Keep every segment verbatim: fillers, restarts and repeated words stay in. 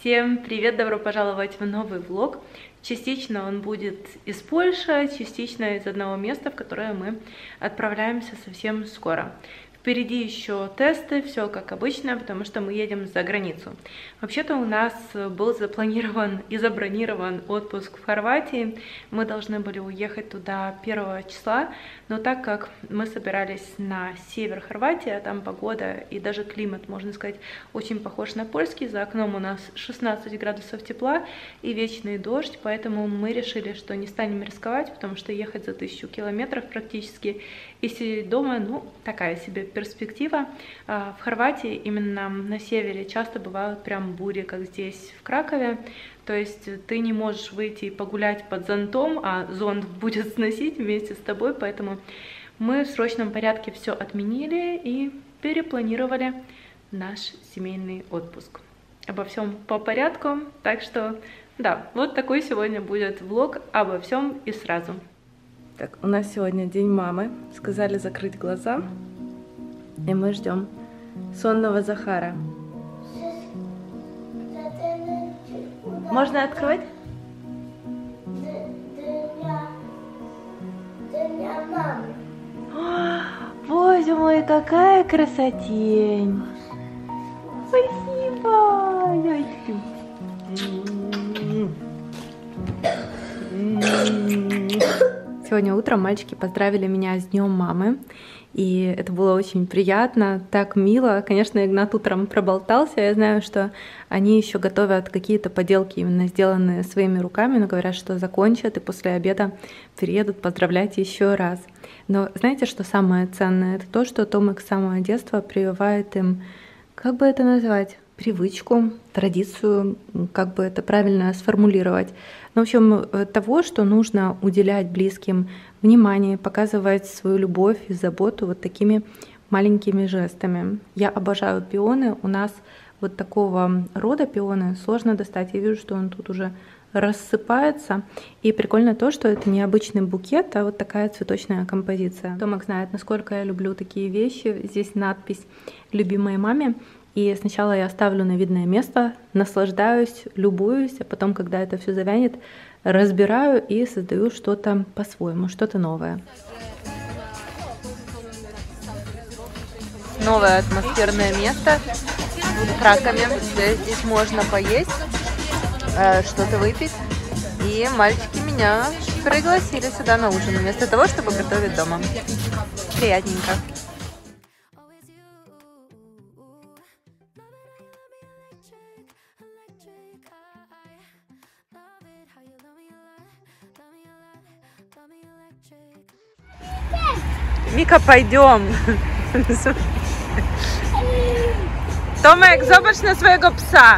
Всем привет! Добро пожаловать в новый влог. Частично он будет из Польши, частично из одного места, в которое мы отправляемся совсем скоро. Впереди еще тесты, все как обычно, потому что мы едем за границу. Вообще-то у нас был запланирован и забронирован отпуск в Хорватии. Мы должны были уехать туда первого числа, но так как мы собирались на север Хорватии, а там погода и даже климат, можно сказать, очень похож на польский. За окном у нас шестнадцать градусов тепла и вечный дождь, поэтому мы решили, что не станем рисковать, потому что ехать за тысячу километров практически и сидеть дома, ну, такая себе перспектива. В Хорватии, именно на севере, часто бывают прям бури, как здесь в Кракове. То есть ты не можешь выйти и погулять под зонтом, а зонт будет сносить вместе с тобой. Поэтому мы в срочном порядке все отменили и перепланировали наш семейный отпуск. Обо всем по порядку. Так что, да, вот такой сегодня будет влог обо всем и сразу. Так, у нас сегодня день мамы. Сказали закрыть глаза. И мы ждем сонного Захара. Можно открывать? О, боже мой, какая красотень! Спасибо! Сегодня утром мальчики поздравили меня с днем мамы. И это было очень приятно, так мило. Конечно, Игнат утром проболтался. Я знаю, что они еще готовят какие-то поделки, именно сделанные своими руками, но говорят, что закончат и после обеда приедут поздравлять еще раз. Но знаете, что самое ценное? Это то, что Томик с самого детства прививает им, как бы это назвать, привычку, традицию, как бы это правильно сформулировать. Ну, в общем, того, что нужно уделять близким внимание, показывать свою любовь и заботу вот такими маленькими жестами. Я обожаю пионы. У нас вот такого рода пионы сложно достать. Я вижу, что он тут уже рассыпается. И прикольно то, что это не обычный букет, а вот такая цветочная композиция. Томик знает, насколько я люблю такие вещи. Здесь надпись «Любимой маме». И сначала я ставлю на видное место, наслаждаюсь, любуюсь, а потом, когда это все завянет, разбираю и создаю что-то по-своему, что-то новое. Новое атмосферное место в Кракове. Здесь можно поесть, что-то выпить. И мальчики меня пригласили сюда на ужин, вместо того, чтобы готовить дома. Приятненько. Мика, пойдем. Томик, зobacz на своего пса.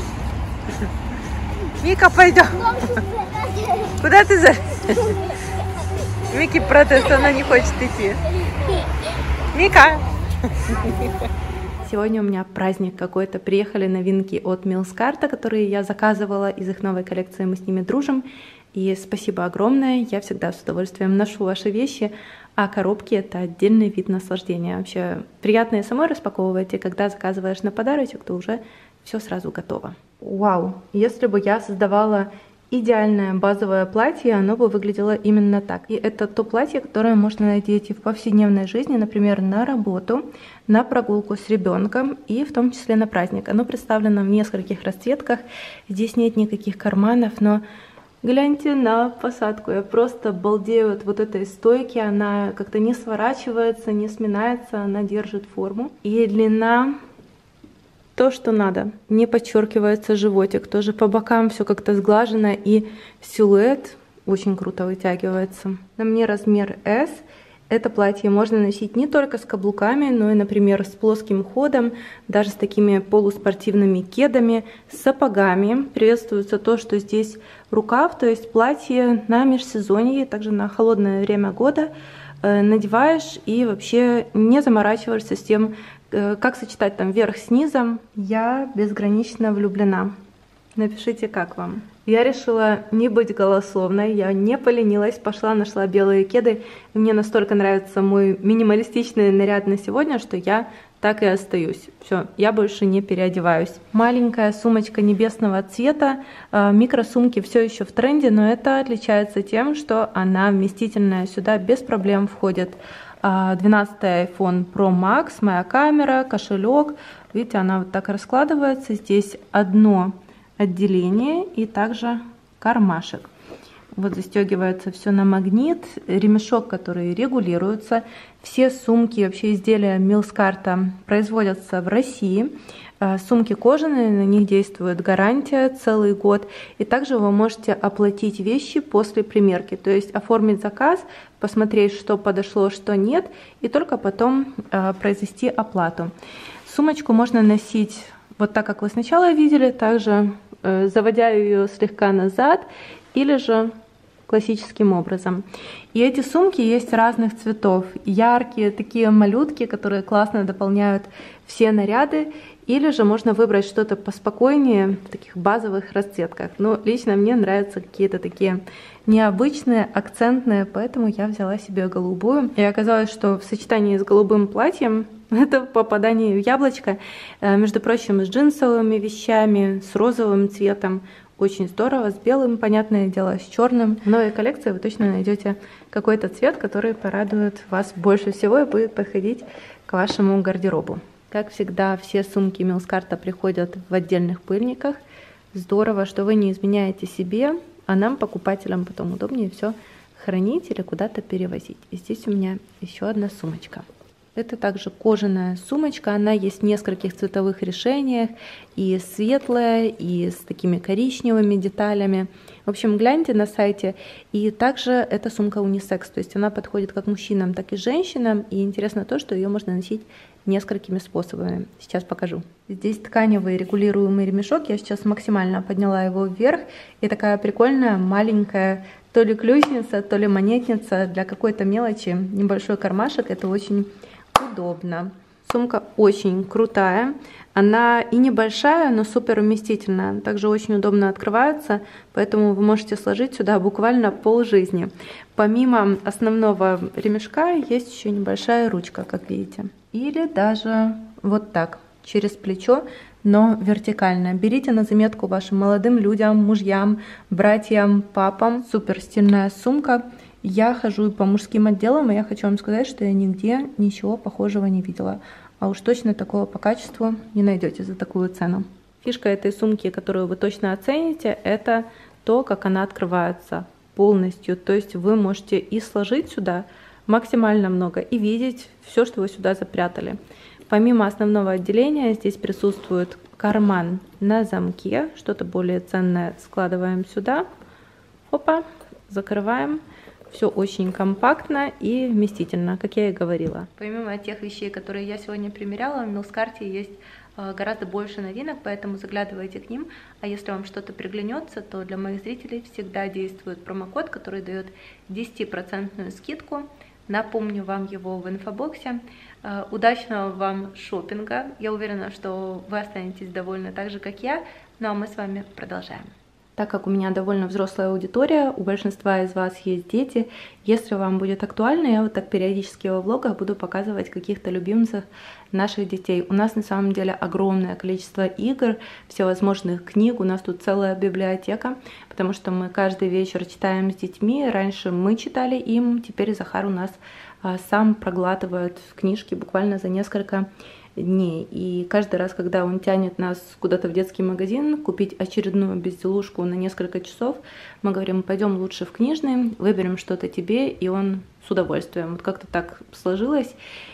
Мика, пойдем. Куда ты за... Мики протест, она не хочет идти. Мика. Сегодня у меня праздник какой-то. Приехали новинки от Милскарта, которые я заказывала из их новой коллекции. Мы с ними дружим. И спасибо огромное. Я всегда с удовольствием ношу ваши вещи. А коробки — это отдельный вид наслаждения. Вообще приятно и самой распаковывать, и когда заказываешь на подарочек, то уже все сразу готово. Вау! Если бы я создавала идеальное базовое платье, оно бы выглядело именно так. И это то платье, которое можно надеть и в повседневной жизни, например, на работу, на прогулку с ребенком и в том числе на праздник. Оно представлено в нескольких расцветках. Здесь нет никаких карманов, но гляньте на посадку, я просто балдею от вот этой стойки, она как-то не сворачивается, не сминается, она держит форму. И длина то, что надо. Не подчеркивается животик, тоже по бокам все как-то сглажено, и силуэт очень круто вытягивается. На мне размер эс. Это платье можно носить не только с каблуками, но и, например, с плоским ходом, даже с такими полуспортивными кедами, с сапогами. Приветствуется то, что здесь рукав, то есть платье на межсезонье, также на холодное время года надеваешь и вообще не заморачиваешься с тем, как сочетать там верх с низом. Я безгранично влюблена. Напишите, как вам. Я решила не быть голословной, я не поленилась, пошла, нашла белые кеды. И мне настолько нравится мой минималистичный наряд на сегодня, что я так и остаюсь. Все, я больше не переодеваюсь. Маленькая сумочка небесного цвета. Микросумки все еще в тренде, но это отличается тем, что она вместительная. Сюда без проблем входит двенадцатый айфон про макс, моя камера, кошелек. Видите, она вот так раскладывается. Здесь одно отделение и также кармашек. Вот застегивается все на магнит, ремешок, который регулируется. Все сумки, вообще изделия Милскарта производятся в России. Сумки кожаные, на них действует гарантия целый год. И также вы можете оплатить вещи после примерки, то есть оформить заказ, посмотреть, что подошло, что нет, и только потом произвести оплату. Сумочку можно носить вот так, как вы сначала видели, также заводя ее слегка назад, или же классическим образом. И эти сумки есть разных цветов. Яркие, такие малютки, которые классно дополняют все наряды. Или же можно выбрать что-то поспокойнее, в таких базовых расцветках. Но лично мне нравятся какие-то такие необычные, акцентные, поэтому я взяла себе голубую. И оказалось, что в сочетании с голубым платьем это попадание в яблочко. Между прочим, с джинсовыми вещами, с розовым цветом. Очень здорово, с белым, понятное дело, с черным. В новой коллекции вы точно найдете какой-то цвет, который порадует вас больше всего и будет подходить к вашему гардеробу. Как всегда, все сумки Милскарта приходят в отдельных пыльниках. Здорово, что вы не изменяете себе, а нам, покупателям, потом удобнее все хранить или куда-то перевозить. И здесь у меня еще одна сумочка. Это также кожаная сумочка, она есть в нескольких цветовых решениях, и светлая, и с такими коричневыми деталями. В общем, гляньте на сайте. И также эта сумка унисекс, то есть она подходит как мужчинам, так и женщинам. И интересно то, что ее можно носить несколькими способами. Сейчас покажу. Здесь тканевый регулируемый ремешок, я сейчас максимально подняла его вверх. И такая прикольная маленькая то ли ключница, то ли монетница для какой-то мелочи, небольшой кармашек. Это очень удобно. Сумка очень крутая. Она и небольшая, но супер уместительная. Также очень удобно открывается, поэтому вы можете сложить сюда буквально полжизни. Помимо основного ремешка есть еще небольшая ручка, как видите. Или даже вот так, через плечо, но вертикально. Берите на заметку вашим молодым людям, мужьям, братьям, папам. Супер стильная сумка. Я хожу по мужским отделам, и я хочу вам сказать, что я нигде ничего похожего не видела. А уж точно такого по качеству не найдете за такую цену. Фишка этой сумки, которую вы точно оцените, это то, как она открывается полностью. То есть вы можете и сложить сюда максимально много, и видеть все, что вы сюда запрятали. Помимо основного отделения здесь присутствует карман на замке. Что-то более ценное складываем сюда. Опа, закрываем. Все очень компактно и вместительно, как я и говорила. Помимо тех вещей, которые я сегодня примеряла, в Милскарте есть гораздо больше новинок, поэтому заглядывайте к ним. А если вам что-то приглянется, то для моих зрителей всегда действует промокод, который дает десятипроцентную скидку. Напомню вам его в инфобоксе. Удачного вам шопинга. Я уверена, что вы останетесь довольны так же, как я. Ну а мы с вами продолжаем. Так как у меня довольно взрослая аудитория, у большинства из вас есть дети, если вам будет актуально, я вот так периодически во влогах буду показывать каких-то любимцев наших детей. У нас на самом деле огромное количество игр, всевозможных книг, у нас тут целая библиотека, потому что мы каждый вечер читаем с детьми. Раньше мы читали им, теперь Захар у нас сам проглатывает книжки буквально за несколько дней. И каждый раз, когда он тянет нас куда-то в детский магазин купить очередную безделушку на несколько часов, мы говорим: пойдем лучше в книжный, выберем что-то тебе, и он с удовольствием. Вот как-то так сложилось,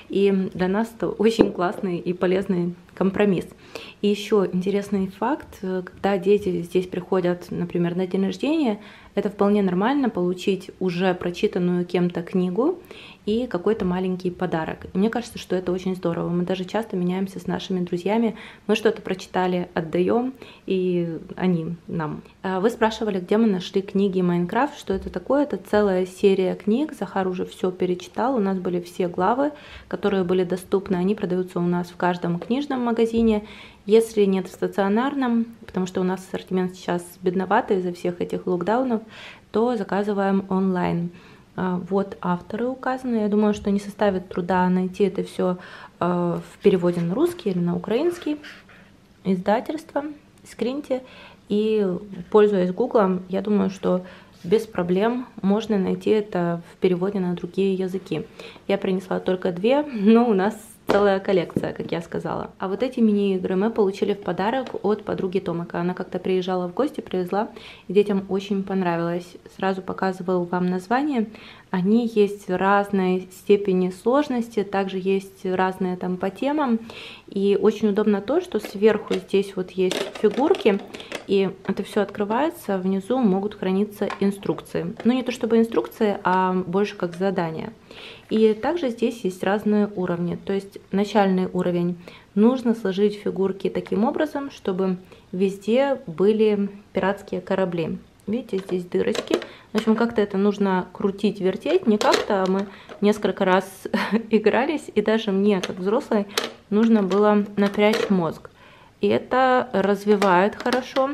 и для нас это очень классный и полезный компромисс. И еще интересный факт: когда дети здесь приходят, например, на день рождения, это вполне нормально получить уже прочитанную кем-то книгу и какой-то маленький подарок. И мне кажется, что это очень здорово. Мы даже часто меняемся с нашими друзьями. Мы что-то прочитали, отдаем, и они нам. Вы спрашивали, где мы нашли книги Майнкрафт, что это такое. Это целая серия книг. Захар уже все перечитал. У нас были все главы, которые были доступны. Они продаются у нас в каждом книжном магазине. Если нет в стационарном, потому что у нас ассортимент сейчас бедноватый из-за всех этих локдаунов, то заказываем онлайн. Вот авторы указаны. Я думаю, что не составит труда найти это все в переводе на русский или на украинский. Издательство Скринти. И пользуясь гуглом, я думаю, что без проблем можно найти это в переводе на другие языки. Я принесла только две, но у нас целая коллекция, как я сказала. А вот эти мини-игры мы получили в подарок от подруги Томака. Она как-то приезжала в гости, привезла, и детям очень понравилось. Сразу показываю вам название. Они есть в разной степени сложности, также есть разные там по темам. И очень удобно то, что сверху здесь вот есть фигурки, и это все открывается, внизу могут храниться инструкции. Ну не то чтобы инструкции, а больше как задания. И также здесь есть разные уровни. То есть начальный уровень. Нужно сложить фигурки таким образом, чтобы везде были пиратские корабли. Видите, здесь дырочки. В общем, как-то это нужно крутить, вертеть. Не как-то, а мы несколько раз игрались. И даже мне, как взрослой, нужно было напрячь мозг. И это развивает хорошо.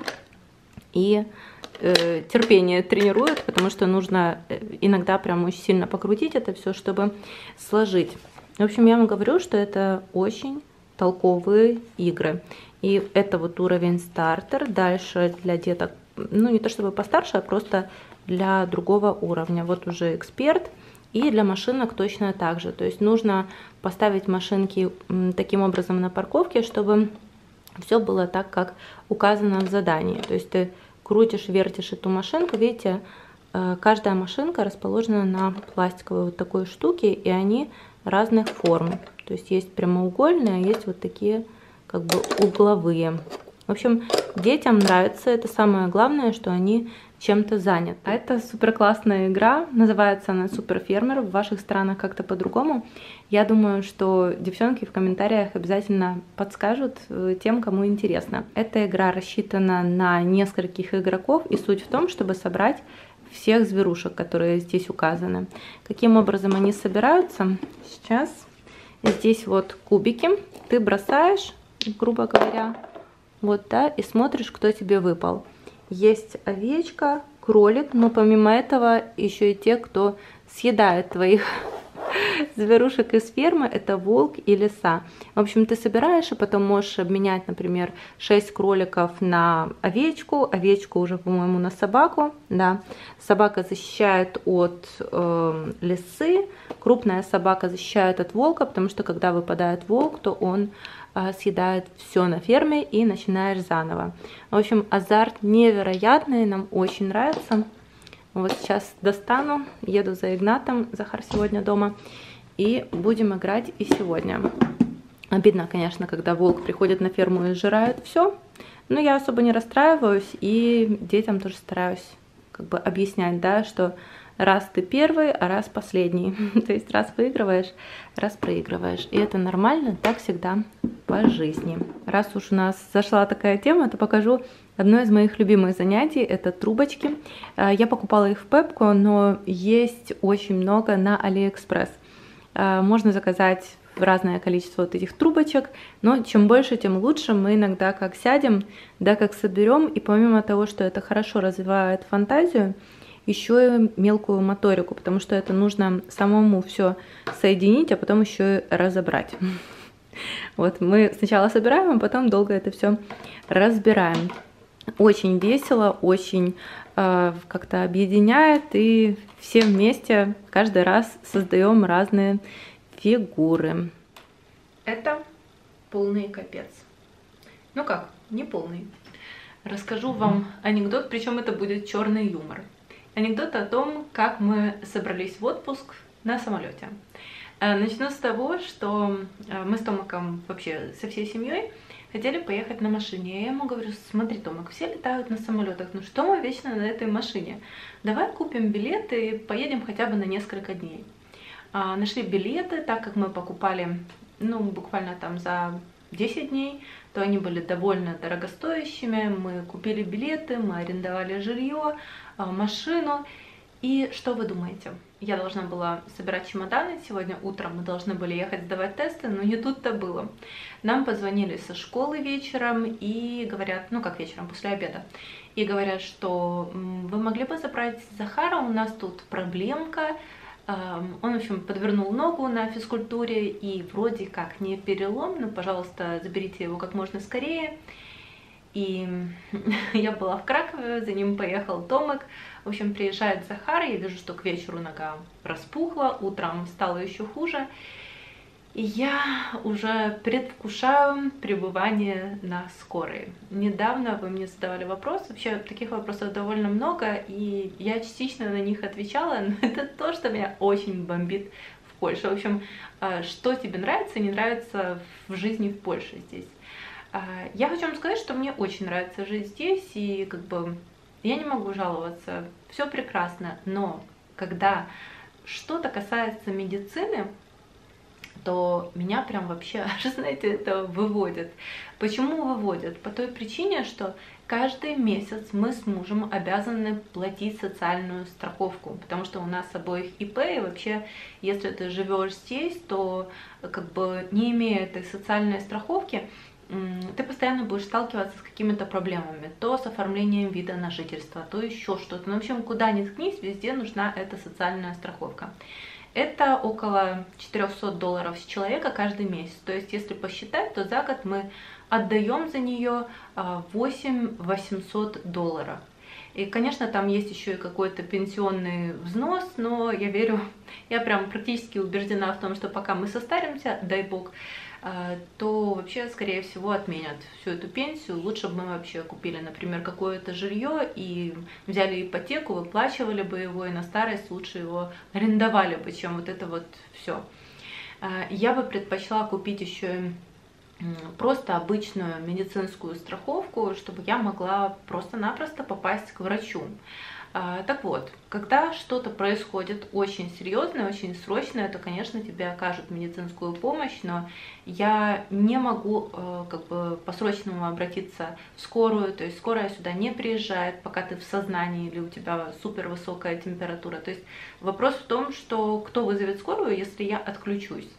И э, терпение тренирует, потому что нужно иногда прям очень сильно покрутить это все, чтобы сложить. В общем, я вам говорю, что это очень толковые игры. И это вот уровень стартер. Дальше для деток, ну не то чтобы постарше, а просто для другого уровня. Вот уже эксперт. И для машинок точно так же. То есть нужно поставить машинки таким образом на парковке, чтобы все было так, как указано в задании. То есть ты крутишь, вертишь эту машинку. Видите, каждая машинка расположена на пластиковой вот такой штуке, и они разных форм. То есть есть прямоугольные, а есть вот такие как бы угловые. В общем, детям нравится. Это самое главное, что они чем-то заняты. А это супер классная игра. Называется она Супер Фермер. В ваших странах как-то по-другому. Я думаю, что девчонки в комментариях обязательно подскажут тем, кому интересно. Эта игра рассчитана на нескольких игроков. И суть в том, чтобы собрать всех зверушек, которые здесь указаны. Каким образом они собираются? Сейчас здесь вот кубики. Ты бросаешь, грубо говоря, вот, да, и смотришь, кто тебе выпал. Есть овечка, кролик, но помимо этого еще и те, кто съедает твоих зверушек из фермы, это волк и лиса. В общем, ты собираешь и потом можешь обменять, например, шесть кроликов на овечку, овечку уже, по-моему, на собаку, да. Собака защищает от э, лисы, крупная собака защищает от волка, потому что когда выпадает волк, то он э, съедает все на ферме и начинаешь заново. В общем, азарт невероятный, нам очень нравится. Вот сейчас достану, еду за Игнатом, Захар сегодня дома, и будем играть и сегодня. Обидно, конечно, когда волк приходит на ферму и сжирает все, но я особо не расстраиваюсь, и детям тоже стараюсь как бы объяснять, да, что раз ты первый, а раз последний. То есть раз выигрываешь, раз проигрываешь. И это нормально, так всегда по жизни. Раз уж у нас зашла такая тема, то покажу одно из моих любимых занятий. Это трубочки. Я покупала их в Пепко, но есть очень много на Алиэкспресс. Можно заказать разное количество вот этих трубочек, но чем больше, тем лучше. Мы иногда как сядем, да, как соберем, и помимо того, что это хорошо развивает фантазию, еще и мелкую моторику, потому что это нужно самому все соединить, а потом еще и разобрать. Вот мы сначала собираем, а потом долго это все разбираем. Очень весело, очень э, как-то объединяет, и все вместе каждый раз создаем разные фигуры. Это полный капец. Ну как, не полный. Расскажу вам анекдот, причем это будет черный юмор. Анекдот о том, как мы собрались в отпуск на самолете. Начну с того, что мы с Томаком вообще со всей семьей хотели поехать на машине. Я ему говорю: смотри, Томак, все летают на самолетах, ну что мы вечно на этой машине? Давай купим билеты и поедем хотя бы на несколько дней. А, нашли билеты, так как мы покупали, ну, буквально там за десять дней, то они были довольно дорогостоящими. Мы купили билеты, мы арендовали жилье, машину. И что вы думаете? Я должна была собирать чемоданы, сегодня утром мы должны были ехать сдавать тесты, но не тут-то было. Нам позвонили со школы вечером и говорят, ну как вечером, после обеда, и говорят, что вы могли бы забрать Захара, у нас тут проблемка. Он, в общем, подвернул ногу на физкультуре и вроде как не перелом, но, пожалуйста, заберите его как можно скорее. И я была в Кракове, за ним поехал Томик. В общем, приезжает Захар, я вижу, что к вечеру нога распухла, утром стало еще хуже. И я уже предвкушаю пребывание на скорой. Недавно вы мне задавали вопрос, вообще таких вопросов довольно много, и я частично на них отвечала, но это то, что меня очень бомбит в Польше. В общем, что тебе нравится и не нравится в жизни в Польше здесь? Я хочу вам сказать, что мне очень нравится жить здесь, и как бы я не могу жаловаться, все прекрасно, но когда что-то касается медицины, то меня прям вообще, знаете, это выводит. Почему выводит? По той причине, что каждый месяц мы с мужем обязаны платить социальную страховку, потому что у нас обоих ИП, и вообще, если ты живешь здесь, то как бы не имея этой социальной страховки, ты постоянно будешь сталкиваться с какими-то проблемами, то с оформлением вида на жительство, то еще что-то. Ну, в общем, куда ни ткнись, везде нужна эта социальная страховка. Это около четырёхсот долларов с человека каждый месяц. То есть, если посчитать, то за год мы отдаем за нее восемь тысяч восемьсот долларов. И, конечно, там есть еще и какой-то пенсионный взнос, но я верю, я прям практически убеждена в том, что пока мы состаримся, дай бог, то вообще, скорее всего, отменят всю эту пенсию. Лучше бы мы вообще купили, например, какое-то жилье и взяли ипотеку, выплачивали бы его, и на старость лучше его арендовали бы, чем вот это вот все. Я бы предпочла купить еще просто обычную медицинскую страховку, чтобы я могла просто-напросто попасть к врачу. Так вот, когда что-то происходит очень серьезное, очень срочное, то, конечно, тебе окажут медицинскую помощь, но я не могу как бы по-срочному обратиться в скорую, то есть скорая сюда не приезжает, пока ты в сознании или у тебя супер высокая температура. То есть вопрос в том, что кто вызовет скорую, если я отключусь.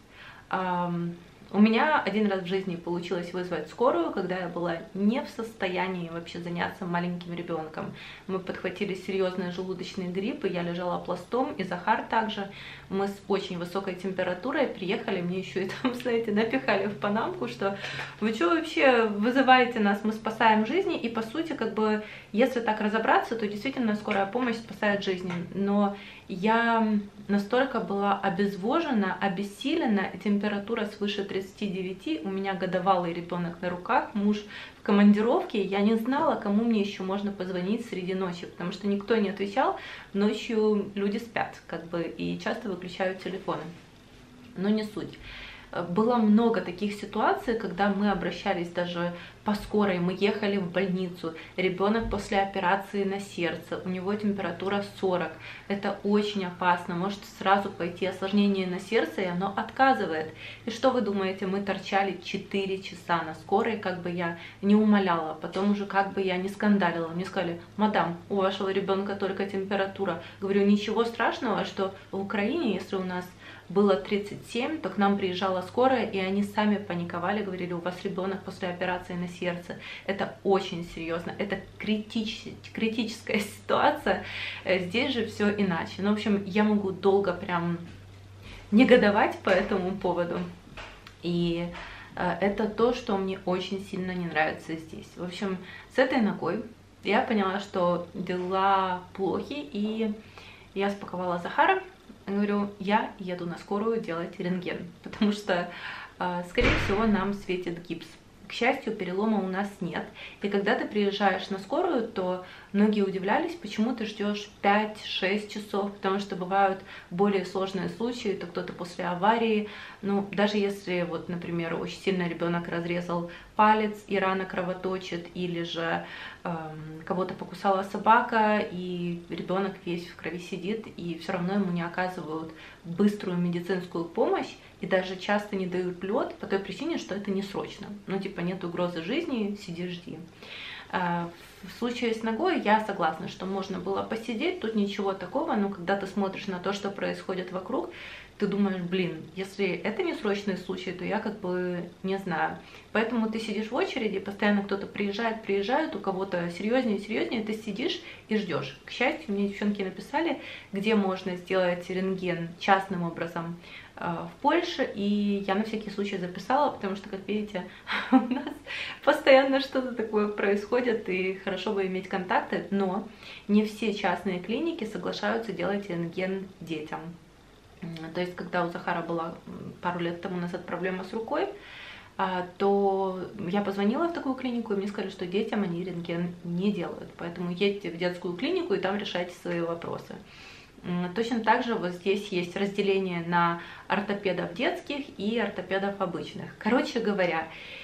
У меня один раз в жизни получилось вызвать скорую, когда я была не в состоянии вообще заняться маленьким ребенком. Мы подхватили серьезный желудочный грипп, и я лежала пластом, и Захар также. Мы с очень высокой температурой приехали, мне еще и там, знаете, напихали в панамку, что вы что вообще вызываете нас, мы спасаем жизни, и по сути, как бы, если так разобраться, то действительно скорая помощь спасает жизни. Но я настолько была обезвожена, обессилена, температура свыше тридцати девяти, у меня годовалый ребенок на руках, муж в командировке, я не знала, кому мне еще можно позвонить среди ночи, потому что никто не отвечал, ночью люди спят, как бы, и часто выключают телефоны, но не суть. Было много таких ситуаций, когда мы обращались даже по скорой, мы ехали в больницу, ребенок после операции на сердце, у него температура сорок, это очень опасно, может сразу пойти осложнение на сердце, и оно отказывает. И что вы думаете, мы торчали четыре часа на скорой, как бы я не умоляла, потом уже как бы я не скандалила, мне сказали: мадам, у вашего ребенка только температура. Говорю, ничего страшного, что в Украине, если у нас было тридцать семь, то к нам приезжала скорая, и они сами паниковали, говорили: у вас ребенок после операции на сердце. Это очень серьезно, это критич, критическая ситуация. Здесь же все иначе. Ну, в общем, я могу долго прям негодовать по этому поводу. И это то, что мне очень сильно не нравится здесь. В общем, с этой ногой я поняла, что дела плохи, и я спаковала Захара. Говорю, я еду на скорую делать рентген, потому что, скорее всего, нам светит гипс. К счастью, перелома у нас нет. И когда ты приезжаешь на скорую, то многие удивлялись, почему ты ждешь пять-шесть часов, потому что бывают более сложные случаи, то кто-то после аварии, ну, даже если, вот, например, очень сильно ребенок разрезал палец и рана кровоточит, или же эм, кого-то покусала собака, и ребенок весь в крови сидит, и все равно ему не оказывают быструю медицинскую помощь, и даже часто не дают лед по той причине, что это не срочно. Ну, типа, нет угрозы жизни, сиди, жди. В случае с ногой я согласна, что можно было посидеть, тут ничего такого, но когда ты смотришь на то, что происходит вокруг, ты думаешь, блин, если это не срочный случай, то я как бы не знаю. Поэтому ты сидишь в очереди, постоянно кто-то приезжает, приезжает, у кого-то серьезнее, серьезнее, ты сидишь и ждешь. К счастью, мне девчонки написали, где можно сделать рентген частным образом в Польше, и я на всякий случай записала, потому что, как видите, у нас постоянно что-то такое происходит, и хорошо бы иметь контакты, но не все частные клиники соглашаются делать рентген детям. То есть, когда у Захара была пару лет тому назад проблема с рукой, то я позвонила в такую клинику, и мне сказали, что детям они рентген не делают. Поэтому едьте в детскую клинику, и там решайте свои вопросы. Точно так же вот здесь есть разделение на ортопедов детских и ортопедов обычных. Короче говоря,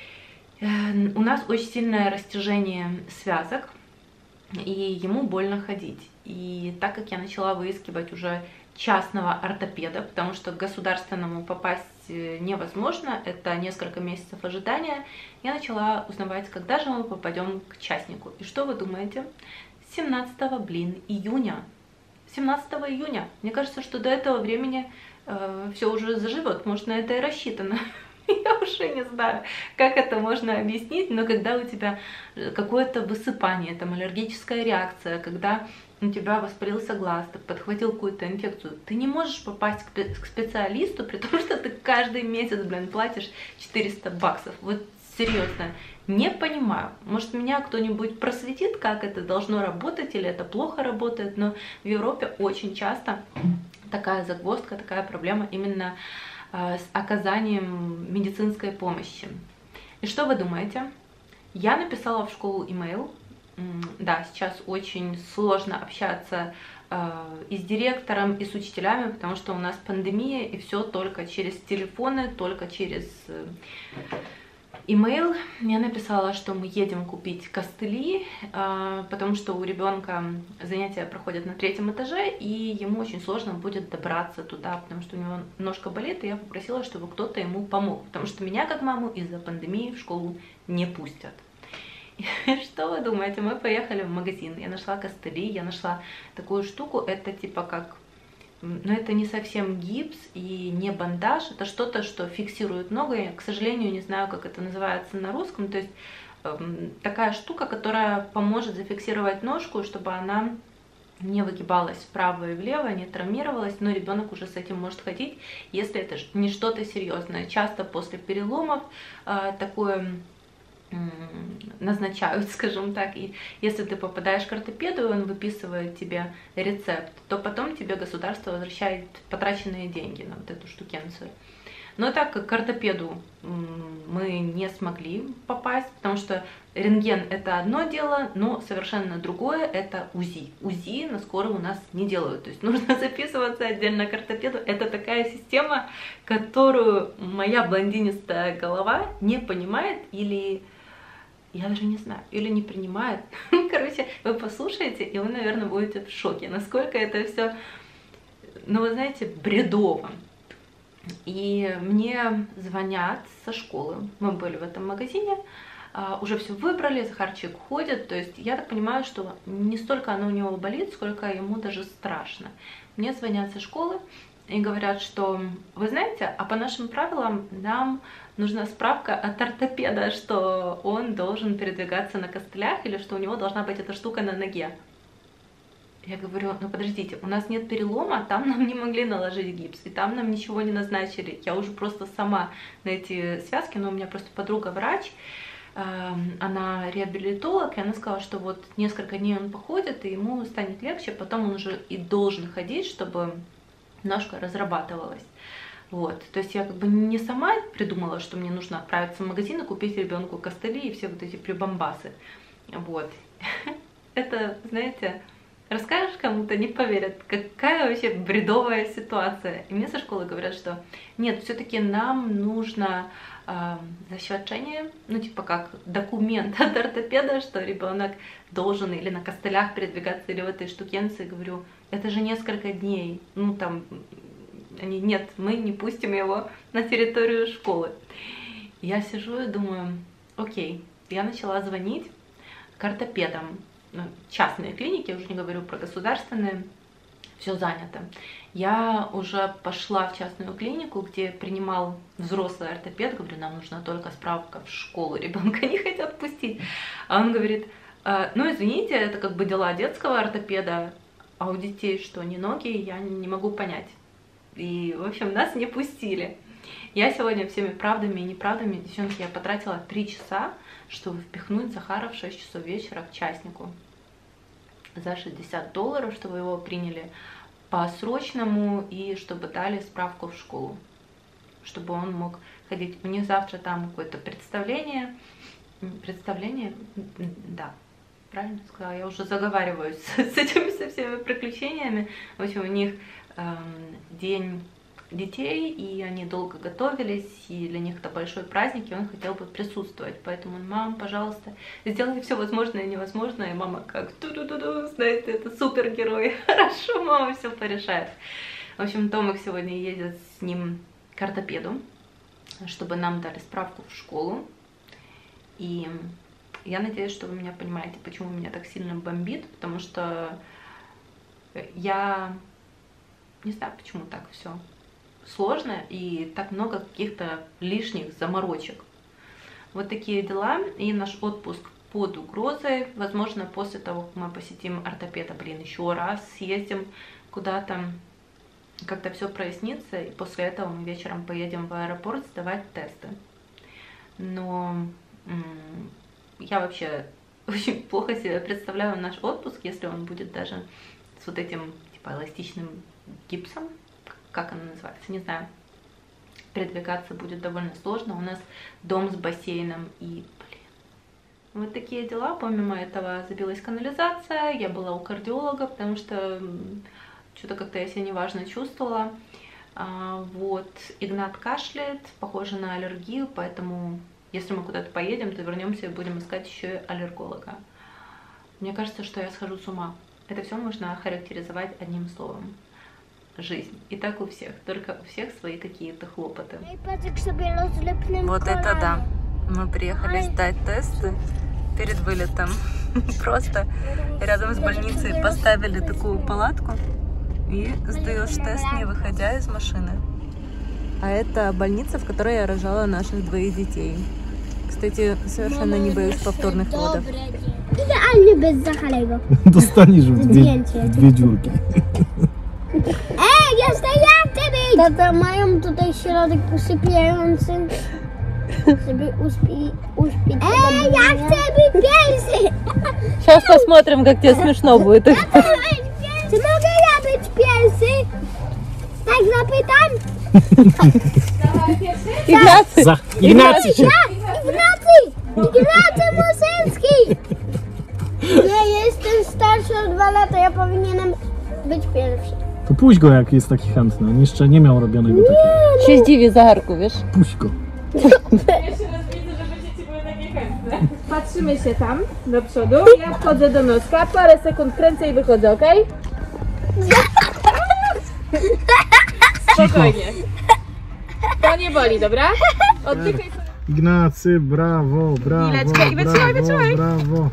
у нас очень сильное растяжение связок, и ему больно ходить. И так как я начала выискивать уже частного ортопеда, потому что к государственному попасть невозможно, это несколько месяцев ожидания, я начала узнавать, когда же мы попадем к частнику. И что вы думаете? семнадцатого, блин, июня. семнадцатого июня. Мне кажется, что до этого времени э, все уже заживет. Может, на это и рассчитано. Я уже не знаю, как это можно объяснить, но когда у тебя какое-то высыпание, там аллергическая реакция, когда у тебя воспалился глаз, ты подхватил какую-то инфекцию, ты не можешь попасть к специалисту, при том, что ты каждый месяц, блин, платишь четыреста баксов. Вот серьезно, не понимаю. Может, меня кто-нибудь просветит, как это должно работать, или это плохо работает, но в Европе очень часто такая загвоздка, такая проблема именно с оказанием медицинской помощи. И что вы думаете? Я написала в школу имейл. Да, сейчас очень сложно общаться э, и с директором, и с учителями, потому что у нас пандемия, и все только через телефоны, только через э, имейл. Я написала, что мы едем купить костыли, э, потому что у ребенка занятия проходят на третьем этаже, и ему очень сложно будет добраться туда, потому что у него ножка болит, и я попросила, чтобы кто-то ему помог, потому что меня, как маму, из-за пандемии в школу не пустят. И что вы думаете? Мы поехали в магазин, я нашла костыли, я нашла такую штуку, это типа как, но это не совсем гипс и не бандаж, это что-то, что фиксирует ногу, я, к сожалению, не знаю, как это называется на русском, то есть э, такая штука, которая поможет зафиксировать ножку, чтобы она не выгибалась вправо и влево, не травмировалась, но ребенок уже с этим может ходить, если это не что-то серьезное. Часто после переломов э, такое назначают, скажем так, и если ты попадаешь к ортопеду, и он выписывает тебе рецепт, то потом тебе государство возвращает потраченные деньги на вот эту штукенцию. Но так как к ортопеду мы не смогли попасть, потому что рентген это одно дело, но совершенно другое это УЗИ. УЗИ на скором у нас не делают, то есть нужно записываться отдельно к ортопеду. Это такая система, которую моя блондинистая голова не понимает или... Я даже не знаю, или не принимает. Короче, вы послушаете, и вы, наверное, будете в шоке, насколько это все, ну, вы знаете, бредово. И мне звонят со школы. Мы были в этом магазине, уже все выбрали, Захарчик ходит. То есть я так понимаю, что не столько оно у него болит, сколько ему даже страшно. Мне звонят со школы и говорят, что, вы знаете, а по нашим правилам нам нужна справка от ортопеда, что он должен передвигаться на костылях или что у него должна быть эта штука на ноге. Я говорю, ну подождите, у нас нет перелома, там нам не могли наложить гипс, и там нам ничего не назначили. Я уже просто сама на эти связки, но у меня просто подруга врач, она реабилитолог, и она сказала, что вот несколько дней он походит, и ему станет легче, потом он уже и должен ходить, чтобы ножка разрабатывалась. Вот, то есть я как бы не сама придумала, что мне нужно отправиться в магазин и купить ребенку костыли и все вот эти прибамбасы. Вот. Это, знаете, расскажешь кому-то, не поверят, какая вообще бредовая ситуация. И мне со школы говорят, что нет, все-таки нам нужно э, заświadczenie, ну типа как документ от ортопеда, что ребенок должен или на костылях передвигаться, или в этой штукенции. Говорю, это же несколько дней, ну там... Они, нет, мы не пустим его на территорию школы. Я сижу и думаю, окей, я начала звонить к ортопедам. Частные клиники, я уже не говорю про государственные, все занято. Я уже пошла в частную клинику, где принимал взрослый ортопед, говорю, нам нужна только справка в школу, ребенка не хотят пустить. А он говорит, ну извините, это как бы дела детского ортопеда, а у детей что, не ноги, я не могу понять. И, в общем, нас не пустили. Я сегодня всеми правдами и неправдами, девчонки, я потратила три часа, чтобы впихнуть Захара в шесть часов вечера к частнику. За шестьдесят долларов, чтобы его приняли по-срочному и чтобы дали справку в школу, чтобы он мог ходить. У них завтра там какое-то представление. Представление? Да, правильно сказала? Я уже заговариваюсь с этими со всеми приключениями. В общем, у них эм, день детей, и они долго готовились, и для них это большой праздник, и он хотел бы присутствовать. Поэтому он, мам, пожалуйста, сделай все возможное и невозможное. И мама как, ту-ду-ду-ду, знаете, это супергерой. Хорошо, мама все порешает. В общем, Томик сегодня едет с ним к ортопеду, чтобы нам дали справку в школу. И я надеюсь, что вы меня понимаете, почему меня так сильно бомбит, потому что я не знаю, почему так все сложно и так много каких-то лишних заморочек. Вот такие дела. И наш отпуск под угрозой. Возможно, после того, как мы посетим ортопеда, блин, еще раз съездим куда-то, как-то все прояснится, и после этого мы вечером поедем в аэропорт сдавать тесты. Но я вообще очень плохо себе представляю наш отпуск, если он будет даже с вот этим типа эластичным гипсом, как оно называется, не знаю. Передвигаться будет довольно сложно. У нас дом с бассейном и, блин, вот такие дела. Помимо этого забилась канализация, я была у кардиолога, потому что что-то как-то я себя неважно чувствовала. А, вот, Игнат кашляет, похоже на аллергию, поэтому если мы куда-то поедем, то вернемся и будем искать еще и аллерголога. Мне кажется, что я схожу с ума. Это все можно охарактеризовать одним словом. Жизнь. И так у всех. Только у всех свои какие-то хлопоты. Вот это да. Мы приехали сдать тесты перед вылетом. Просто рядом с больницей поставили такую палатку и сдаешь тест, не выходя из машины. А это больница, в которой я рожала наших двоих детей. Кстати, совершенно не боюсь повторных родов. Dostanешь в две, две дюрки. Ej, jeszcze ja chcę być! Tata, mają tutaj środek usypiający, żeby uśpi, uśpić. Ej, ja chcę być pierwszy! Сейчас посмотрим, как тебе смешно будет. Czy mogę ja być pierwszy? Tak zapytam? Игнаций! За Игнатий! Ignacy! Ignacy Muszynski! Nie, jestem starszy o dwa lata, ja powinienem być pierwszy. To puść go, jak jest taki chętny. On jeszcze nie miał robionego takiego. Ще здиві загарку, wiesz? Puść go. Patrzymy się tam do przodu. Ja wchodzę do noska, parę sekund kręcę i wychodzę, ok? Spokojnie. To nie boli, dobra? Oddychaj sobie. Ignacy, brawo, brawo, Chwileczkę i wytrzymaj, brawo, wytrzymaj. brawo.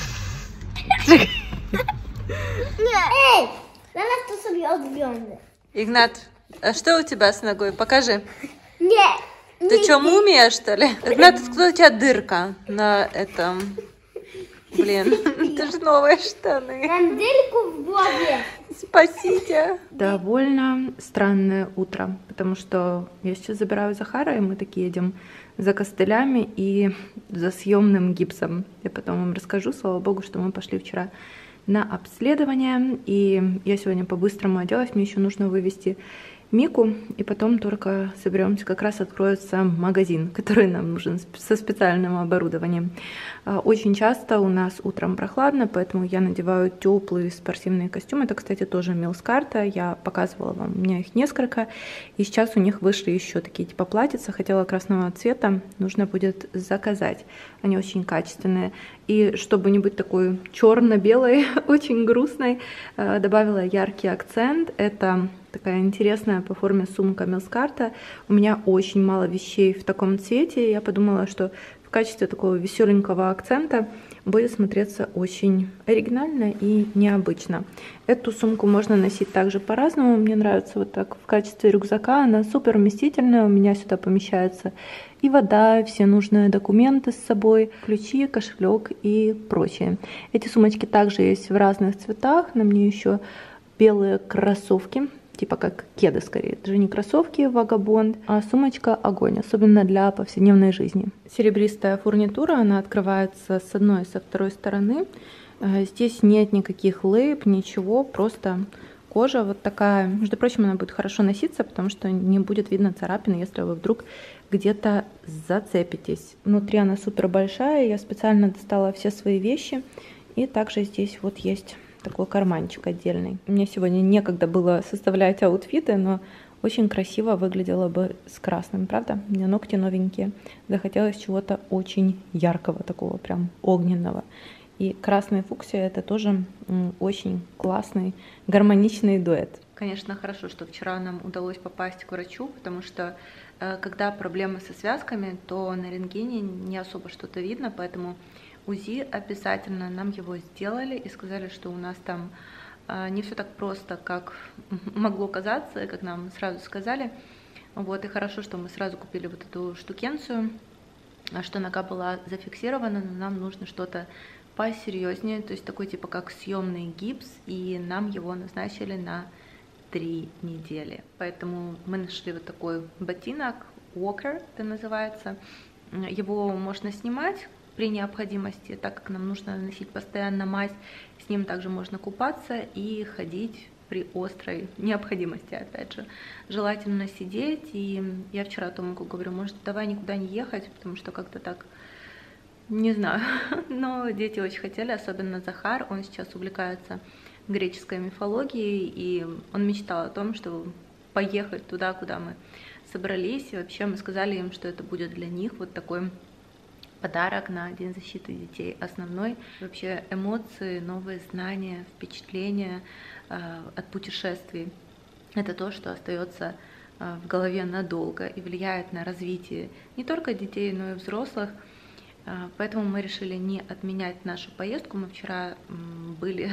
Ej, zaraz to sobie odwiążę. Игнат, а что у тебя с ногой? Покажи. Nie. Ты что, мумия, что ли? Игнат, откуда у тебя дырка на этом? Блин, это же новые штаны. Mam dyrku w głowie. Спасите. Довольно странное утро, потому что я сейчас забираю Захара, и мы такие едем за костылями и за съемным гипсом. Я потом вам расскажу, слава богу, что мы пошли вчера на обследование, и я сегодня по-быстрому оделась, мне еще нужно вывести Мику, и потом только соберемся, как раз откроется магазин, который нам нужен со специальным оборудованием. Очень часто у нас утром прохладно, поэтому я надеваю теплые спортивные костюмы. Это, кстати, тоже Милскарта, я показывала вам, у меня их несколько, и сейчас у них вышли еще такие типа платьица, хотела красного цвета, нужно будет заказать. Они очень качественные. И чтобы не быть такой черно-белой, очень грустной, добавила яркий акцент. Это такая интересная по форме сумка Милскарта. У меня очень мало вещей в таком цвете. Я подумала, что в качестве такого веселенького акцента будет смотреться очень оригинально и необычно. Эту сумку можно носить также по-разному. Мне нравится вот так в качестве рюкзака. Она супер вместительная. У меня сюда помещается и вода, и все нужные документы с собой, ключи, кошелек и прочее. Эти сумочки также есть в разных цветах. На мне еще белые кроссовки, типа как кеды скорее. Это же не кроссовки Vagabond, а сумочка огонь, особенно для повседневной жизни. Серебристая фурнитура, она открывается с одной и со второй стороны. Здесь нет никаких лейб, ничего, просто кожа вот такая. Между прочим, она будет хорошо носиться, потому что не будет видно царапин, если вы вдруг где-то зацепитесь. Внутри она супер большая, я специально достала все свои вещи. И также здесь вот есть такой карманчик отдельный. Мне сегодня некогда было составлять аутфиты, но очень красиво выглядело бы с красным, правда? У меня ногти новенькие. Захотелось чего-то очень яркого, такого прям огненного. И красный фуксия — это тоже очень классный, гармоничный дуэт. Конечно, хорошо, что вчера нам удалось попасть к врачу, потому что э, когда проблемы со связками, то на рентгене не особо что-то видно, поэтому УЗИ обязательно нам его сделали и сказали, что у нас там э, не все так просто, как могло казаться, как нам сразу сказали. Вот, и хорошо, что мы сразу купили вот эту штукенцию, что нога была зафиксирована, но нам нужно что-то посерьезнее, то есть такой типа как съемный гипс, и нам его назначили на три недели. Поэтому мы нашли вот такой ботинок, Walker это называется. Его можно снимать при необходимости, так как нам нужно носить постоянно мазь. С ним также можно купаться и ходить при острой необходимости, опять же. Желательно сидеть, и я вчера Томику говорю, может, давай никуда не ехать, потому что как-то так, не знаю, но дети очень хотели, особенно Захар, он сейчас увлекается греческой мифологией, и он мечтал о том, чтобы поехать туда, куда мы собрались, и вообще мы сказали им, что это будет для них вот такой подарок на День защиты детей. Основной вообще эмоции, новые знания, впечатления э, от путешествий. Это то, что остается э, в голове надолго и влияет на развитие не только детей, но и взрослых. Э, поэтому мы решили не отменять нашу поездку. Мы вчера э, были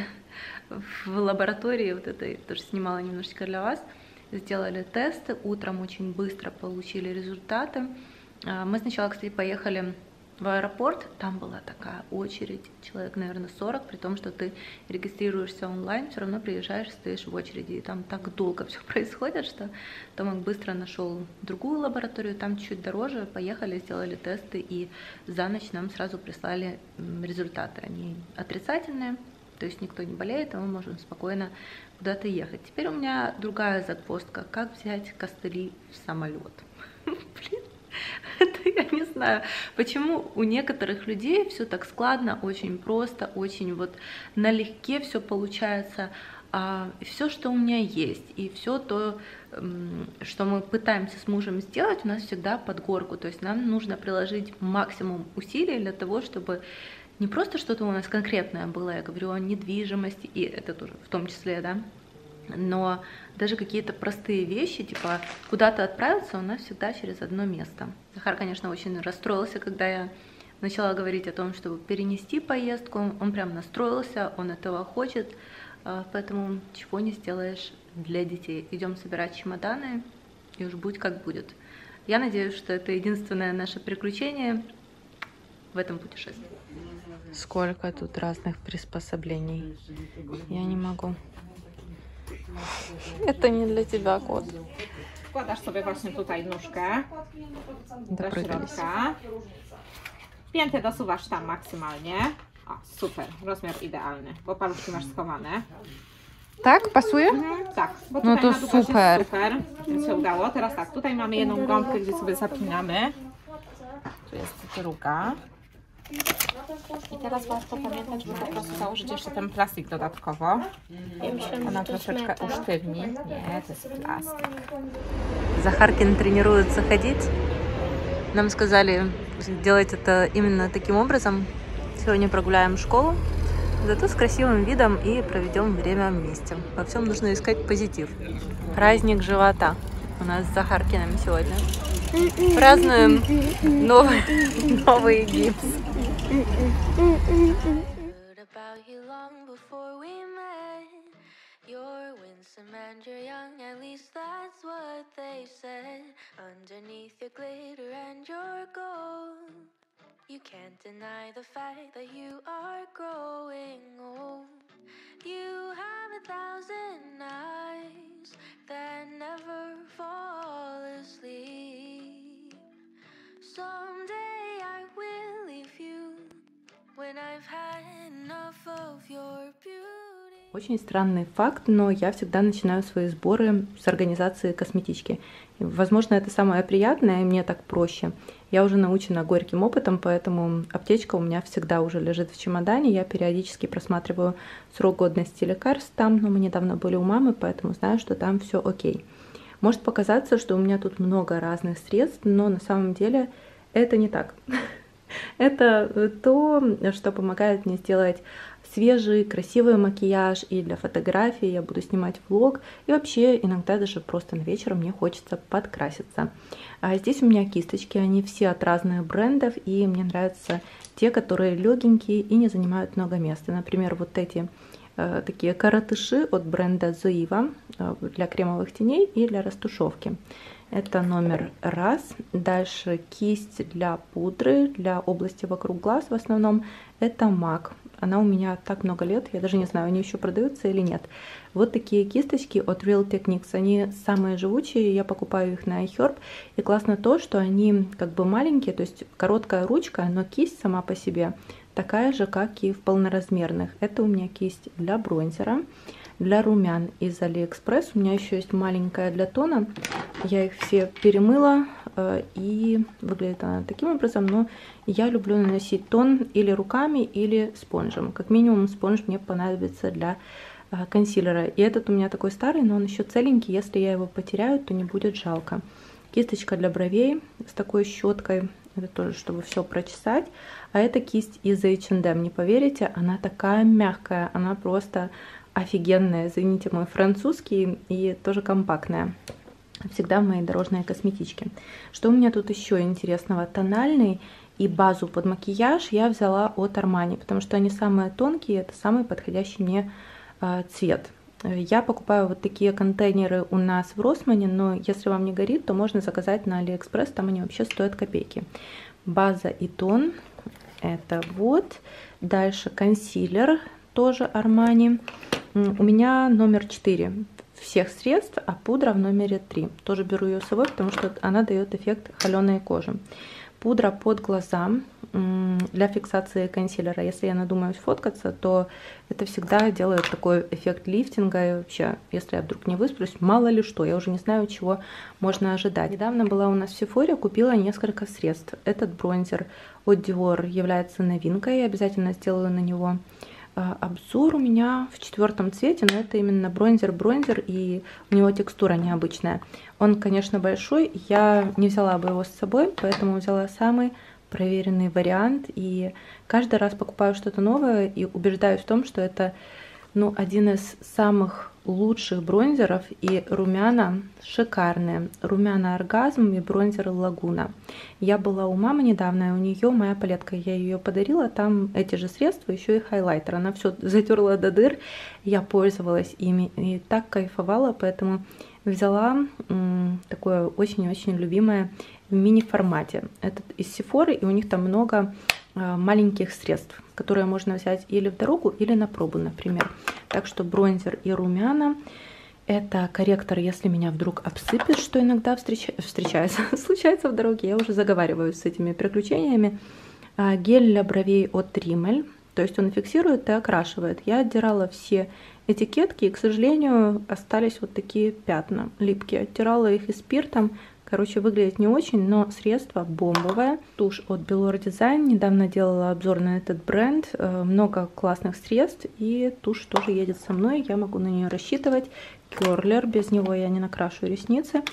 в лаборатории, вот этой, тоже снимала немножечко для вас, сделали тесты, утром очень быстро получили результаты. Э, мы сначала, кстати, поехали в аэропорт, там была такая очередь, человек, наверное, сорок, при том, что ты регистрируешься онлайн, все равно приезжаешь, стоишь в очереди, и там так долго все происходит, что Томик быстро нашел другую лабораторию, там чуть дороже, поехали, сделали тесты, и за ночь нам сразу прислали результаты, они отрицательные, то есть никто не болеет, и мы можем спокойно куда-то ехать. Теперь у меня другая загвоздка, как взять костыли в самолет. Блин. Это я не знаю, почему у некоторых людей все так складно, очень просто, очень вот налегке все получается. А все, что у меня есть, и все то, что мы пытаемся с мужем сделать, у нас всегда под горку. То есть нам нужно приложить максимум усилий для того, чтобы не просто что-то у нас конкретное было, я говорю о недвижимости, и это тоже в том числе, да, но даже какие-то простые вещи, типа куда-то отправиться, у нас всегда через одно место. Захар, конечно, очень расстроился, когда я начала говорить о том, чтобы перенести поездку. Он прям настроился, он этого хочет, поэтому чего не сделаешь для детей. Идем собирать чемоданы, и уж будь как будет. Я надеюсь, что это единственное наше приключение в этом путешествии. Сколько тут разных приспособлений. Я не могу. Это не для тебя, kod. Wkładasz sobie właśnie tutaj nóżkę do środka. Piętę dosuwasz tam maksymalnie. O, super, rozmiar idealny, bo paluszki masz schowane. Tak, pasuje? Mhm, tak, bo No tutaj to na długość super. jest super, więc się udało. Teraz tak, tutaj mamy jedną gąbkę, gdzie sobie zapinamy. Tu jest druga. I teraz warto pamiętać, żeby po prostu założyć jeszcze ten plastik dodatkowo. Ona troszeczkę usztywni. Nie, to jest plastik. Захаркин тренируется ходить. Нам сказали делать это именно таким образом. Сегодня прогуляем школу, зато с красивым видом, и проведем время вместе. Во всем нужно искать позитив. Праздник живота у нас с Захаркиным сегодня. Празднуем новый, новый гипс. You're winsome and you're young, at least that's what they said. Underneath your glitter and your gold, you can't deny the fact that you are growing old. You have a thousand eyes that never fall asleep. Someday I will leave you when I've had enough of your beauty. Очень странный факт, но я всегда начинаю свои сборы с организации косметички. Возможно, это самое приятное, и мне так проще. Я уже научена горьким опытом, поэтому аптечка у меня всегда уже лежит в чемодане. Я периодически просматриваю срок годности лекарств там, но мы недавно были у мамы, поэтому знаю, что там все окей. Может показаться, что у меня тут много разных средств, но на самом деле это не так. Это то, что помогает мне сделать свежий, красивый макияж, и для фотографий я буду снимать влог, и вообще иногда даже просто на вечер мне хочется подкраситься. А здесь у меня кисточки, они все от разных брендов, и мне нравятся те, которые легенькие и не занимают много места. Например, вот эти э, такие каратыши от бренда Zoeva э, для кремовых теней и для растушевки. Это номер раз. Дальше кисть для пудры, для области вокруг глаз в основном. Это MAC. Она у меня так много лет, я даже не знаю, они еще продаются или нет. Вот такие кисточки от Real Techniques, они самые живучие, я покупаю их на iHerb. И классно то, что они как бы маленькие, то есть короткая ручка, но кисть сама по себе такая же, как и в полноразмерных. Это у меня кисть для бронзера, для румян из AliExpress. У меня еще есть маленькая для тона. Я их все перемыла, и выглядит она таким образом, но я люблю наносить тон или руками, или спонжем. Как минимум спонж мне понадобится для консилера. И этот у меня такой старый, но он еще целенький. Если я его потеряю, то не будет жалко. Кисточка для бровей с такой щеткой. Это тоже, чтобы все прочесать. А это кисть из эйч энд эм. Не поверите, она такая мягкая. Она просто офигенная. Извините, мой французский, и тоже компактная. Всегда в моей дорожной косметичке. Что у меня тут еще интересного? Тональный и базу под макияж я взяла от Armani, потому что они самые тонкие, это самый подходящий мне э, цвет. Я покупаю вот такие контейнеры у нас в Росмане, но если вам не горит, то можно заказать на AliExpress, там они вообще стоят копейки. База и тон, это вот. Дальше консилер, тоже Armani. У меня номер четыре всех средств, а пудра в номере три. Тоже беру ее с собой, потому что она дает эффект холеной кожи. Пудра под глаза для фиксации консилера. Если я надумаю сфоткаться, то это всегда делает такой эффект лифтинга. И вообще, если я вдруг не высплюсь, мало ли что, я уже не знаю, чего можно ожидать. Недавно была у нас в Sephora, купила несколько средств. Этот бронзер от Dior является новинкой. Я обязательно сделаю на него обзор. У меня в четвертом цвете, но это именно бронзер-бронзер, и у него текстура необычная. Он, конечно, большой, я не взяла бы его с собой, поэтому взяла самый проверенный вариант, и каждый раз покупаю что-то новое и убеждаюсь в том, что это, ну, один из самых лучших бронзеров, и румяна шикарные. Румяна Оргазм и бронзер Лагуна. Я была у мамы недавно, и у нее моя палетка, я ее подарила, там эти же средства, еще и хайлайтер. Она все затерла до дыр, я пользовалась ими и так кайфовала, поэтому взяла м, такое очень-очень любимое в мини-формате. Этот из Sephora, и у них там много э, маленьких средств, которые можно взять или в дорогу, или на пробу, например. Так что бронзер и румяна. Это корректор, если меня вдруг обсыпет, что иногда встреча... встречается, случается в дороге. Я уже заговариваюсь с этими приключениями. А, гель для бровей от Rimmel. То есть он фиксирует и окрашивает. Я отдирала все этикетки, и, к сожалению, остались вот такие пятна липкие. Оттирала их и спиртом. Короче, выглядит не очень, но средство бомбовое. Тушь от Belor Design. Недавно делала обзор на этот бренд. Много классных средств. И тушь тоже едет со мной. Я могу на нее рассчитывать. Керлер. Без него я не накрашу ресницы.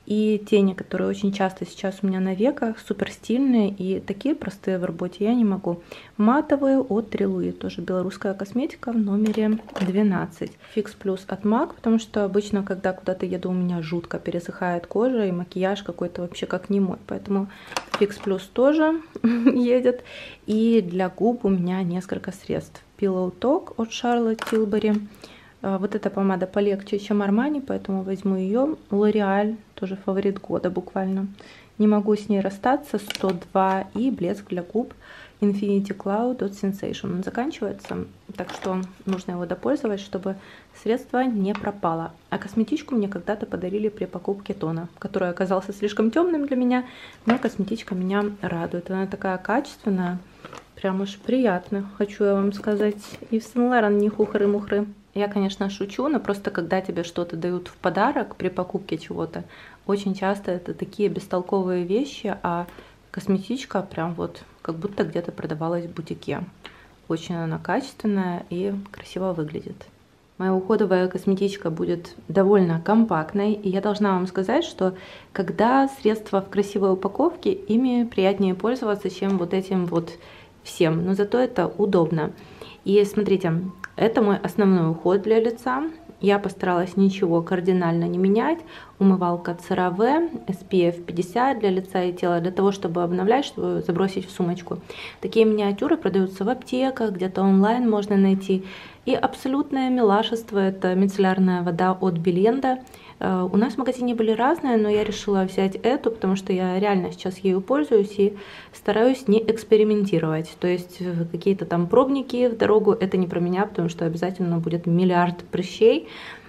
И тени, которые очень часто сейчас у меня на веках, супер стильные и такие простые в работе я не могу. Матовые от три Луи, тоже белорусская косметика в номере двенадцать. Fix Plus от MAC, потому что обычно, когда куда-то еду, у меня жутко пересыхает кожа и макияж какой-то вообще как не мой. Поэтому Fix Plus тоже едет. И для губ у меня несколько средств. Pillow Talk от Charlotte Tilbury. Вот эта помада полегче, чем Armani, поэтому возьму ее. L'Oreal, тоже фаворит года буквально. Не могу с ней расстаться. сто два. И блеск для губ Infinity Cloud от Sensation. Он заканчивается, так что нужно его допользовать, чтобы средство не пропало. А косметичку мне когда-то подарили при покупке тона, который оказался слишком темным для меня, но косметичка меня радует. Она такая качественная, прям уж приятно, хочу я вам сказать. Ив Сен Лоран, не хухры-мухры. Я, конечно, шучу, но просто когда тебе что-то дают в подарок при покупке чего-то, очень часто это такие бестолковые вещи, а косметичка прям вот как будто где-то продавалась в бутике. Очень она качественная и красиво выглядит. Моя уходовая косметичка будет довольно компактной, и я должна вам сказать, что когда средства в красивой упаковке, ими приятнее пользоваться, чем вот этим вот всем, но зато это удобно. И смотрите, это мой основной уход для лица. Я постаралась ничего кардинально не менять. Умывалка CeraVe, эс пи эф пятьдесят для лица и тела, для того, чтобы обновлять, чтобы забросить в сумочку. Такие миниатюры продаются в аптеках, где-то онлайн можно найти. И абсолютное милашество — это мицеллярная вода от Беленда. У нас в магазине были разные, но я решила взять эту, потому что я реально сейчас ею пользуюсь и стараюсь не экспериментировать. То есть какие-то там пробники в дорогу — это не про меня, потому что обязательно будет миллиард прыщей.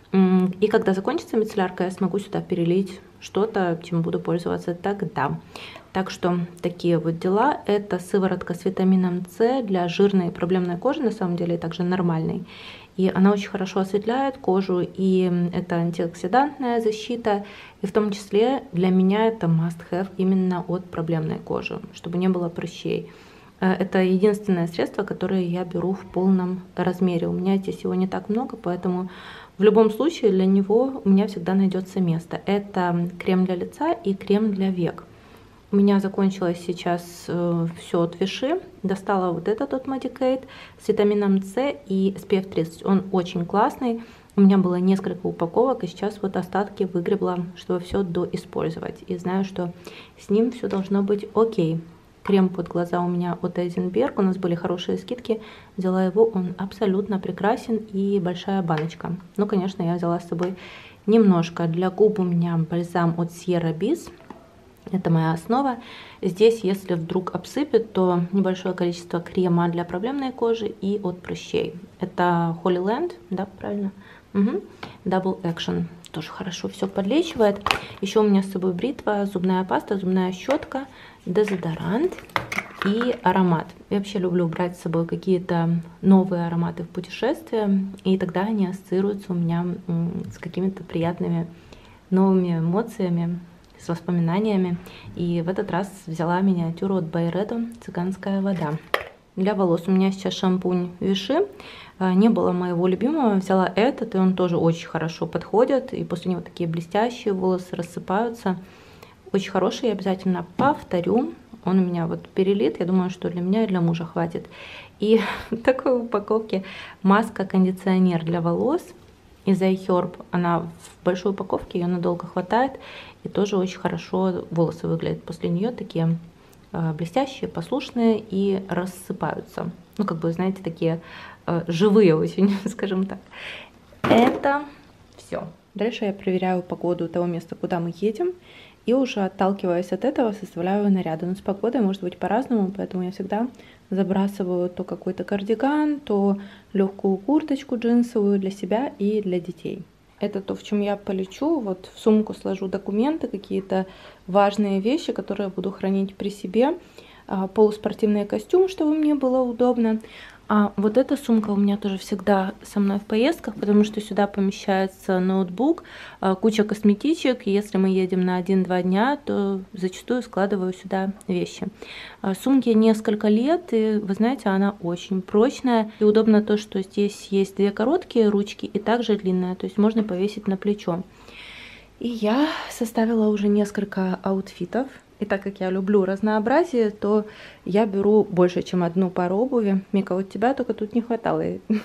И когда закончится мицеллярка, я смогу сюда перелить что-то, чем буду пользоваться тогда. Так что такие вот дела. Это сыворотка с витамином С для жирной и проблемной кожи, на самом деле, и также нормальной. И она очень хорошо осветляет кожу, и это антиоксидантная защита. И в том числе для меня это must-have именно от проблемной кожи, чтобы не было прыщей. Это единственное средство, которое я беру в полном размере. У меня здесь его не так много, поэтому в любом случае для него у меня всегда найдется место. Это крем для лица и крем для век. У меня закончилось сейчас э, все от Vichy. Достала вот этот от Medicaid с витамином С и эс пи эф тридцать. Он очень классный. У меня было несколько упаковок, и сейчас вот остатки выгребла, чтобы все доиспользовать. И знаю, что с ним все должно быть окей. Крем под глаза у меня от Эйзенберг. У нас были хорошие скидки. Взяла его, он абсолютно прекрасен, и большая баночка. Ну, конечно, я взяла с собой немножко. Для губ у меня бальзам от Sierra Bis. Это моя основа. Здесь, если вдруг обсыпет, то небольшое количество крема для проблемной кожи и от прыщей. Это Holy Land, да, правильно? Угу. Double Action. Тоже хорошо все подлечивает. Еще у меня с собой бритва, зубная паста, зубная щетка, дезодорант и аромат. Я вообще люблю брать с собой какие-то новые ароматы в путешествие, и тогда они ассоциируются у меня с какими-то приятными новыми эмоциями, с воспоминаниями. И в этот раз взяла миниатюру от Byredo «Цыганская вода». Для волос у меня сейчас шампунь Vichy. Не было моего любимого, взяла этот, и он тоже очень хорошо подходит. И после него такие блестящие волосы рассыпаются. Очень хороший, я обязательно повторю. Он у меня вот перелит, я думаю, что для меня и для мужа хватит. И в такой упаковке маска-кондиционер для волос из iHerb. Она в большой упаковке, ее надолго хватает. И тоже очень хорошо волосы выглядят после нее, такие э, блестящие, послушные и рассыпаются. Ну, как бы, знаете, такие э, живые очень, скажем так. Это все. Дальше я проверяю погоду того места, куда мы едем. И уже отталкиваясь от этого, составляю наряды. Но с погодой может быть по-разному, поэтому я всегда забрасываю то какой-то кардиган, то легкую курточку джинсовую для себя и для детей. Это то, в чем я полечу. Вот в сумку сложу документы, какие-то важные вещи, которые буду хранить при себе. Полуспортивный костюм, чтобы мне было удобно. А вот эта сумка у меня тоже всегда со мной в поездках, потому что сюда помещается ноутбук, куча косметичек. Если мы едем на один-два дня, то зачастую складываю сюда вещи. Сумке несколько лет, и вы знаете, она очень прочная. И удобно то, что здесь есть две короткие ручки и также длинная, то есть можно повесить на плечо. И я составила уже несколько аутфитов. И так как я люблю разнообразие, то я беру больше, чем одну пару обуви. Мика, вот тебя только тут не хватало,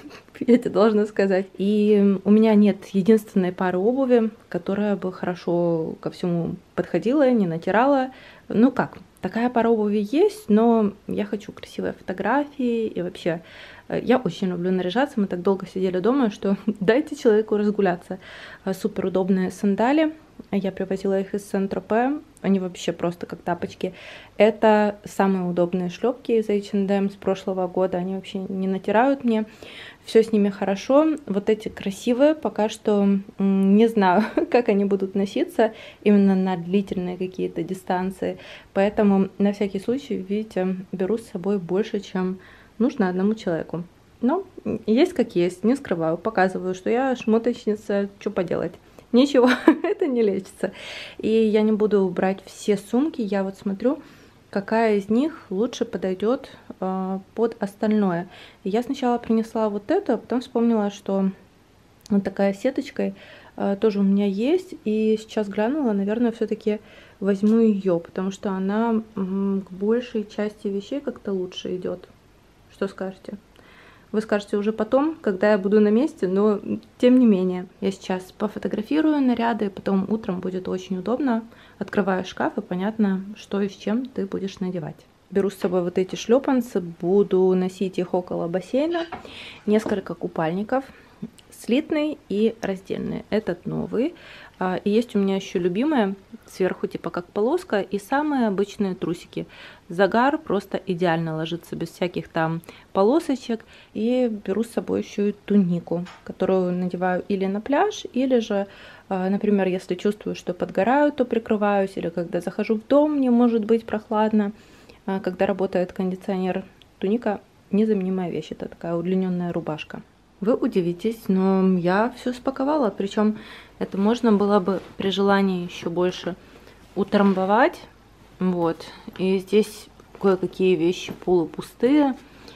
я тебе должна сказать. И у меня нет единственной пары обуви, которая бы хорошо ко всему подходила, не натирала. Ну как, такая пара обуви есть, но я хочу красивые фотографии и вообще... Я очень люблю наряжаться, мы так долго сидели дома, что дайте человеку разгуляться. Супер удобные сандали, я привозила их из Сен-Тропе, они вообще просто как тапочки. Это самые удобные шлепки из эйч энд эм с прошлого года, они вообще не натирают мне, все с ними хорошо. Вот эти красивые, пока что не знаю, как они будут носиться именно на длительные какие-то дистанции, поэтому на всякий случай, видите, беру с собой больше, чем... нужно одному человеку. Но есть как есть, не скрываю, показываю, что я шмоточница, что поделать. Ничего, это не лечится. И я не буду брать все сумки, я вот смотрю, какая из них лучше подойдет э, под остальное. И я сначала принесла вот эту, а потом вспомнила, что вот такая сеточкой э, тоже у меня есть. И сейчас глянула, наверное, все-таки возьму ее, потому что она м, к большей части вещей как-то лучше идет. Что скажете? Вы скажете уже потом, когда я буду на месте, но тем не менее. Я сейчас пофотографирую наряды, потом утром будет очень удобно. Открываю шкаф и понятно, что и с чем ты будешь надевать. Беру с собой вот эти шлепанцы, буду носить их около бассейна. Несколько купальников, слитный и раздельный. Этот новый. И есть у меня еще любимые, сверху типа как полоска, и самые обычные трусики. Загар просто идеально ложится, без всяких там полосочек. И беру с собой еще и тунику, которую надеваю или на пляж, или же, например, если чувствую, что подгораю, то прикрываюсь, или когда захожу в дом, мне может быть прохладно. Когда работает кондиционер, туника незаменимая вещь, это такая удлиненная рубашка. Вы удивитесь, но я все спаковала, причем это можно было бы при желании еще больше утрамбовать, вот, и здесь кое-какие вещи полупустые,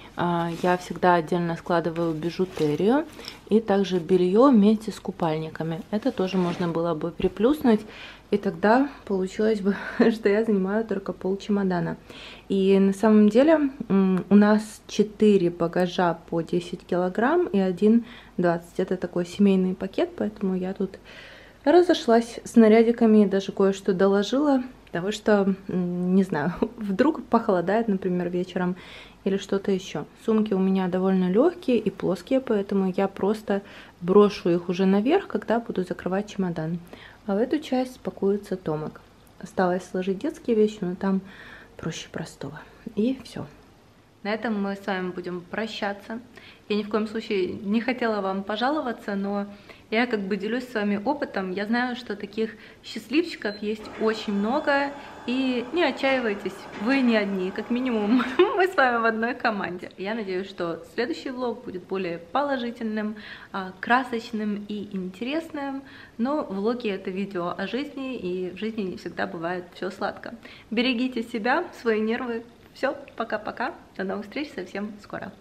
я всегда отдельно складываю бижутерию и также белье вместе с купальниками, это тоже можно было бы приплюснуть, и тогда получилось бы, что я занимаю только пол чемодана. И на самом деле у нас четыре багажа по десять килограмм и один двадцать. Это такой семейный пакет, поэтому я тут разошлась с нарядиками, даже кое-что доложила. Потому что, не знаю, вдруг похолодает, например, вечером или что-то еще. Сумки у меня довольно легкие и плоские, поэтому я просто брошу их уже наверх, когда буду закрывать чемодан. А в эту часть пакуется Томик. Осталось сложить детские вещи, но там проще простого. И все. На этом мы с вами будем прощаться. Я ни в коем случае не хотела вам пожаловаться, но я как бы делюсь с вами опытом. Я знаю, что таких счастливчиков есть очень много. И не отчаивайтесь, вы не одни. Как минимум, мы с вами в одной команде. Я надеюсь, что следующий влог будет более положительным, красочным и интересным. Но влоги — это видео о жизни, и в жизни не всегда бывает все сладко. Берегите себя, свои нервы. Все, пока-пока. До новых встреч совсем скоро.